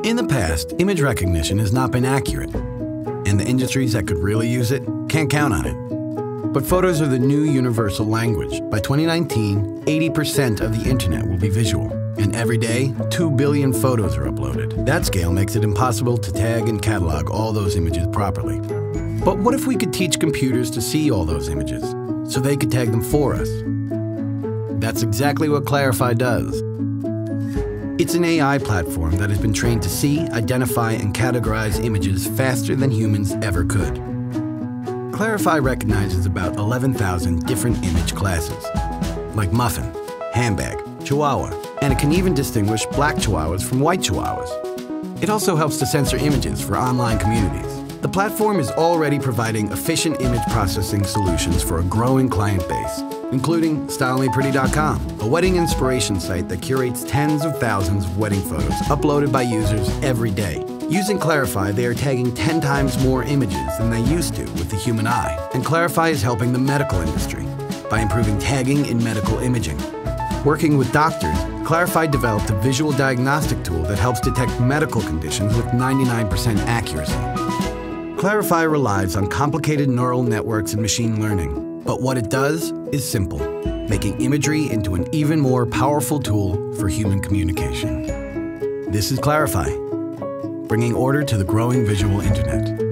In the past, image recognition has not been accurate, and the industries that could really use it can't count on it. But photos are the new universal language. By 2019, 80% of the internet will be visual, and every day, 2 billion photos are uploaded. That scale makes it impossible to tag and catalog all those images properly. But what if we could teach computers to see all those images, so they could tag them for us? That's exactly what Clarifai does. It's an AI platform that has been trained to see, identify, and categorize images faster than humans ever could. Clarifai recognizes about 11,000 different image classes, like muffin, handbag, chihuahua, and it can even distinguish black chihuahuas from white chihuahuas. It also helps to censor images for online communities. The platform is already providing efficient image processing solutions for a growing client base, including StyleMePretty.com, a wedding inspiration site that curates tens of thousands of wedding photos uploaded by users every day. Using Clarifai, they are tagging 10 times more images than they used to with the human eye. And Clarifai is helping the medical industry by improving tagging in medical imaging. Working with doctors, Clarifai developed a visual diagnostic tool that helps detect medical conditions with 99% accuracy. Clarifai relies on complicated neural networks and machine learning. But what it does is simple, making imagery into an even more powerful tool for human communication. This is Clarifai, bringing order to the growing visual internet.